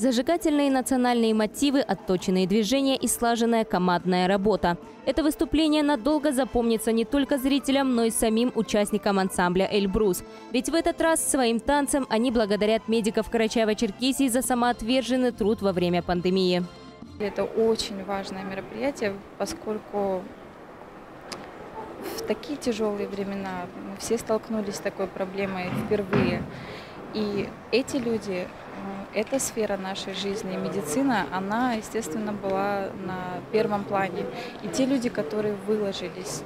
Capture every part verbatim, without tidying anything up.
Зажигательные национальные мотивы, отточенные движения и слаженная командная работа. Это выступление надолго запомнится не только зрителям, но и самим участникам ансамбля «Эльбрус». Ведь в этот раз своим танцем они благодарят медиков Карачаево-Черкесии за самоотверженный труд во время пандемии. Это очень важное мероприятие, поскольку в такие тяжелые времена мы все столкнулись с такой проблемой впервые. И эти люди, эта сфера нашей жизни, медицина, она, естественно, была на первом плане. И те люди, которые выложились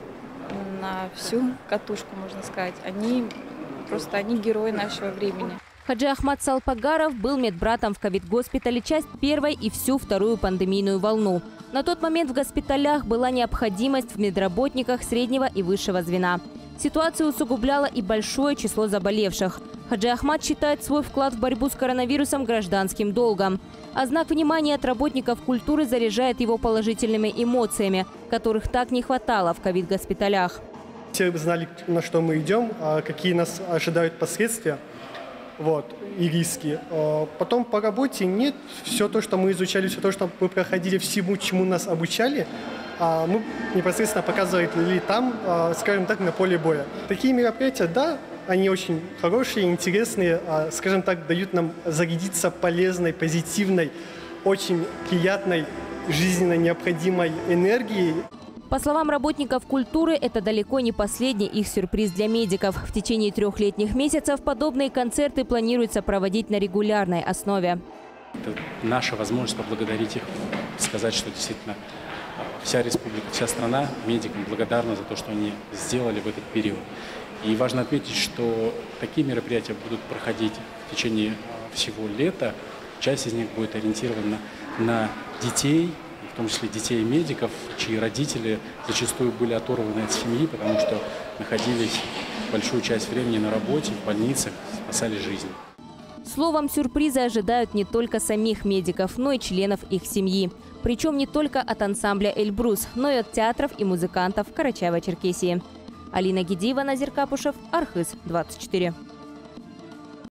на всю катушку, можно сказать, они просто они герои нашего времени. Хаджи Ахмад Салпагаров был медбратом в ковид-госпитале часть первой и всю вторую пандемийную волну. На тот момент в госпиталях была необходимость в медработниках среднего и высшего звена. Ситуацию усугубляло и большое число заболевших. Хаджи Ахмад считает свой вклад в борьбу с коронавирусом гражданским долгом. А знак внимания от работников культуры заряжает его положительными эмоциями, которых так не хватало в ковид-госпиталях. Все знали, на что мы идем, какие нас ожидают последствия. Вот, и риски. Потом по работе нет, все то, что мы изучали, все то, что мы проходили, всему, чему нас обучали, мы непосредственно показывали там, скажем так, на поле боя. Такие мероприятия, да, они очень хорошие, интересные, скажем так, дают нам зарядиться полезной, позитивной, очень приятной, жизненно необходимой энергией. По словам работников культуры, это далеко не последний их сюрприз для медиков. В течение трех летних месяцев подобные концерты планируется проводить на регулярной основе. Это наша возможность поблагодарить их, сказать, что действительно вся республика, вся страна медикам благодарна за то, что они сделали в этот период. И важно отметить, что такие мероприятия будут проходить в течение всего лета. Часть из них будет ориентирована на детей, в том числе детей медиков, чьи родители зачастую были оторваны от семьи, потому что находились большую часть времени на работе, в больницах, спасали жизнь. Словом, сюрпризы ожидают не только самих медиков, но и членов их семьи. Причем не только от ансамбля «Эльбрус», но и от театров и музыкантов Карачаево-Черкесии. Алина Гидиева, Назир Капушев, Архыз двадцать четыре.